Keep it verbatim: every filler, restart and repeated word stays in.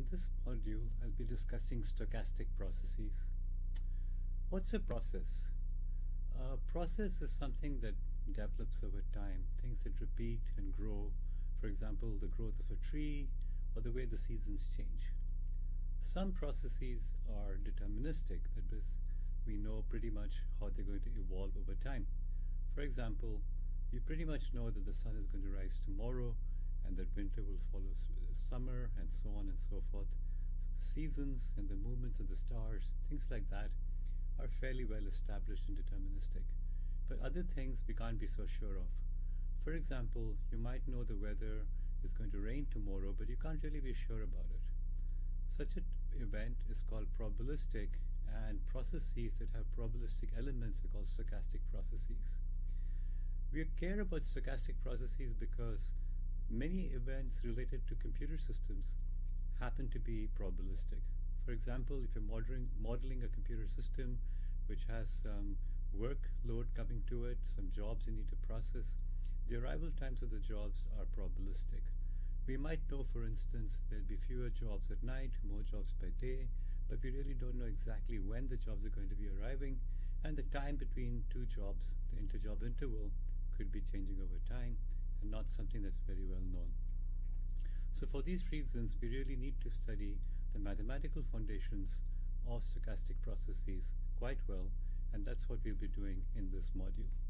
this module, I'll be discussing stochastic processes. What's a process? A process is something that develops over time, things that repeat and grow. For example, the growth of a tree or the way the seasons change. Some processes are deterministic, that is, we know pretty much how they're going to evolve over time. For example, you pretty much know that the sun is going to rise tomorrow and that winter will follow summer and so on and so forth. So the seasons and the movements of the stars, things like that, are fairly well established and deterministic. But other things we can't be so sure of. For example, you might know the weather is going to rain tomorrow, but you can't really be sure about it. Such an event is called probabilistic, and processes that have probabilistic elements are called stochastic processes. We care about stochastic processes because many events related to computer systems happen to be probabilistic. For example, if you're modeling, modeling a computer system which has some workload coming to it, some jobs you need to process, the arrival times of the jobs are probabilistic. We might know, for instance, there'll be fewer jobs at night, more jobs by day, but we really don't know exactly when the jobs are going to be arriving, and the time between two jobs, the interjob interval, could be changing over time, and not something that's very well known. So for these reasons, we really need to study the mathematical foundations of stochastic processes quite well, and that's what we'll be doing in this module.